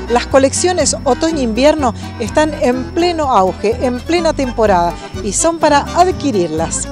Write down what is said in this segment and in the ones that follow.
Las colecciones otoño-invierno están en pleno auge, en plena temporada y son para adquirirlas.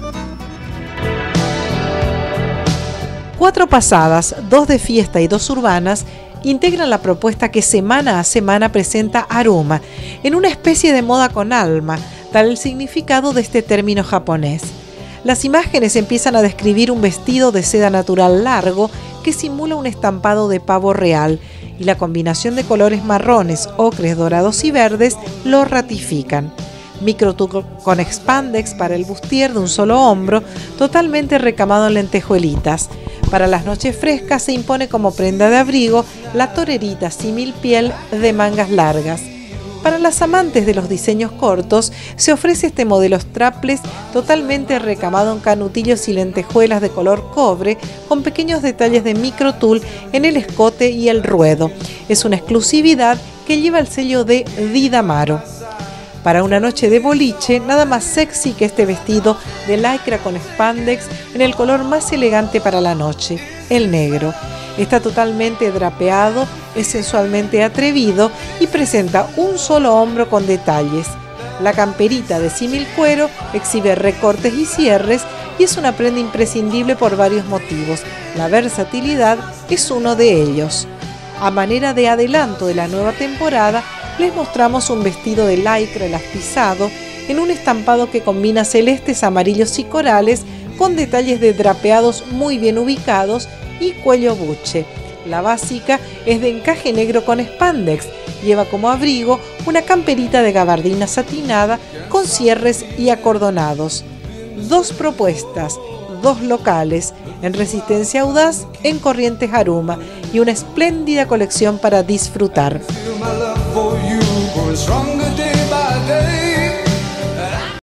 4 pasadas, 2 de fiesta y 2 urbanas, integran la propuesta que semana a semana presenta Aruma, en una especie de moda con alma, tal el significado de este término japonés. Las imágenes empiezan a describir un vestido de seda natural largo que simula un estampado de pavo real, y la combinación de colores marrones, ocres, dorados y verdes lo ratifican. Microtuc con expandex para el bustier de un solo hombro, totalmente recamado en lentejuelitas. Para las noches frescas se impone como prenda de abrigo la torerita símil piel de mangas largas. Para las amantes de los diseños cortos, se ofrece este modelo strapless totalmente recamado en canutillos y lentejuelas de color cobre, con pequeños detalles de microtul en el escote y el ruedo. Es una exclusividad que lleva el sello de Didamaro. Para una noche de boliche, nada más sexy que este vestido de lycra con spandex en el color más elegante para la noche, el negro. Está totalmente drapeado, es sensualmente atrevido y presenta un solo hombro con detalles. La camperita de símil cuero exhibe recortes y cierres y es una prenda imprescindible por varios motivos. La versatilidad es uno de ellos. A manera de adelanto de la nueva temporada, les mostramos un vestido de lycra elastizado en un estampado que combina celestes, amarillos y corales con detalles de drapeados muy bien ubicados y cuello buche. La básica es de encaje negro con spandex. Lleva como abrigo una camperita de gabardina satinada con cierres y acordonados. 2 propuestas, 2 locales, en Resistencia Audaz, en Corrientes Aruma, y una espléndida colección para disfrutar. Stronger day by day.